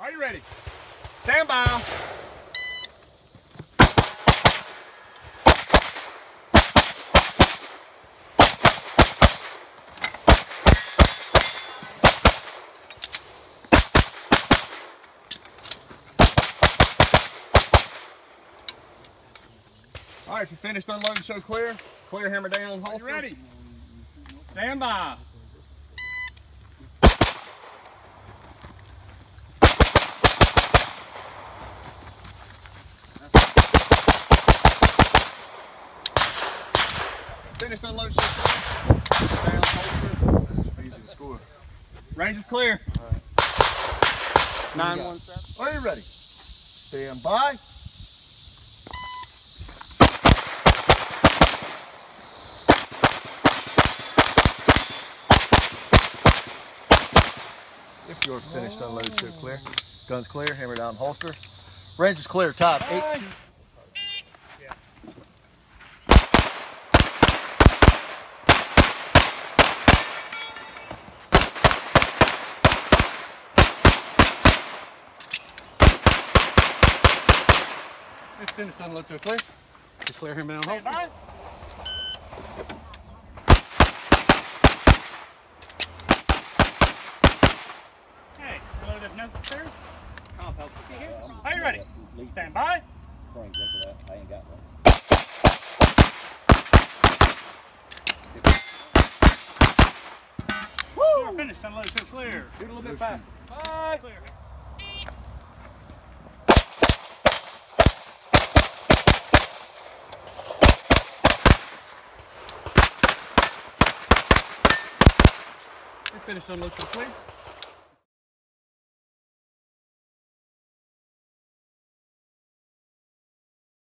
Are you ready? Stand by. All right, if you're finished unloading, show clear. Clear, hammer down, holster. Ready? Stand by. Finished unloading, show clear. Down, holster. Easy to score. Range is clear. All right. 917. Are you ready? Stand by. If you're finished, unload, show clear. Gun's clear, hammer down, holster. Range is clear, top 8. Yeah. If finished, unload, show clear. It's clear, hammer down, holster. Bye. Hey, reload if necessary. Are you ready? Stand by. I ain't got one. Woo! We're finished. Unload, so clear. Do it a little bit faster. Bye. Clear. We're finished, unload, so clear.